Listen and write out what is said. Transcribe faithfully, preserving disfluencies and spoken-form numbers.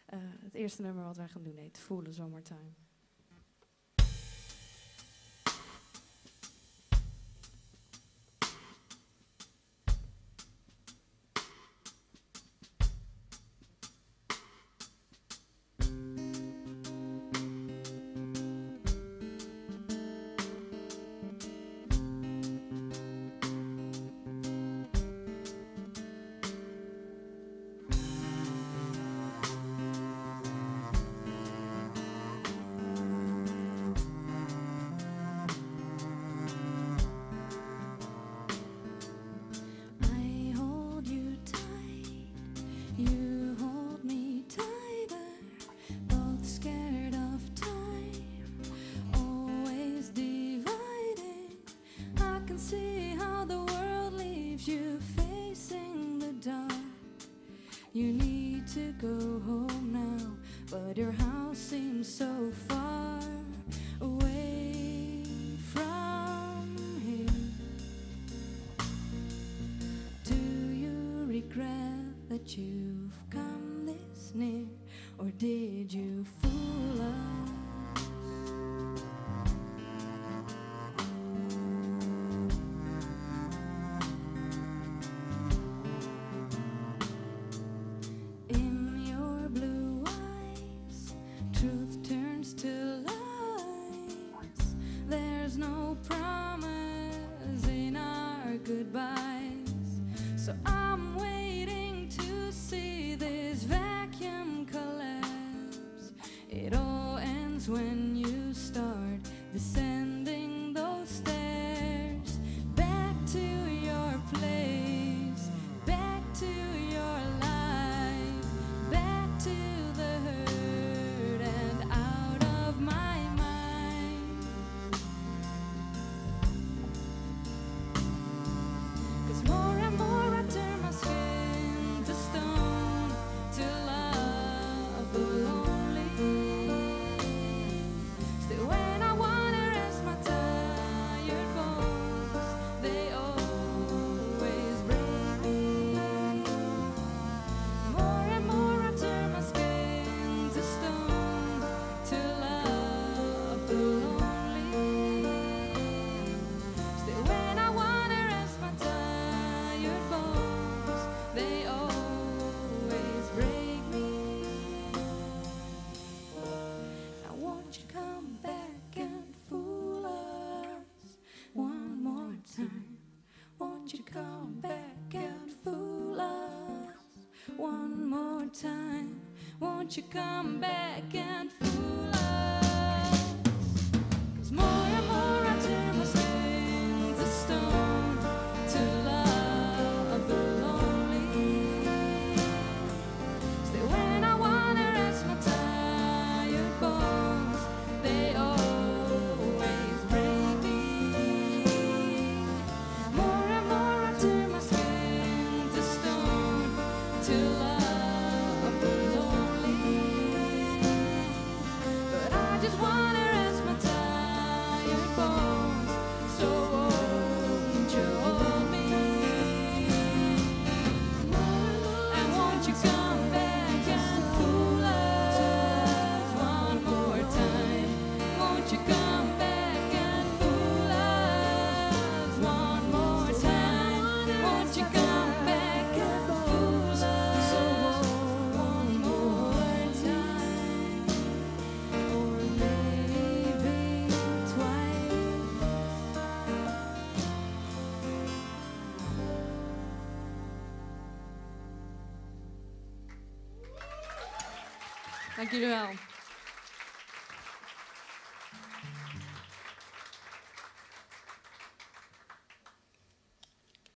Uh, het eerste nummer wat wij gaan doen heet Fool Us One More Time. You hold me tighter, both scared of time, always dividing. I can see how the world leaves you facing the dark. You need to go home now, but your house seems so far away from here. Do you regret that you've come this near, or did you fool us? In your blue eyes, truth turns to lies. There's no promise in our goodbyes, so I'm waiting to see this vacuum collapse. It all ends when you start descending those stairs, back to your place, back to your life, back to the hurt and out of my mind. 'Cause more and more I turn my skin to stone, to love the lonely. Still when I wanna rest my tired bones, they always break me. More and more I turn my skin to stone, to love the lonely. Still when I wanna rest my tired bones, they always break me. Now won't you come back and fool us one more time? Won't you come back and fool us one more time? Won't you come back and fool us? 'Cause more and more I turn my skin to stone, to love the lonely. Still when I wanna rest my tired bones, they always break me. More and more I turn my skin to stone, to love the lonely. But I just wanna rest my tired bones, so won't you hold me? And won't you come back and fool us one more time? Won't you come back and fool us one more time? Won't you come back and fool us one more time? Or maybe twice. Dank jullie wel.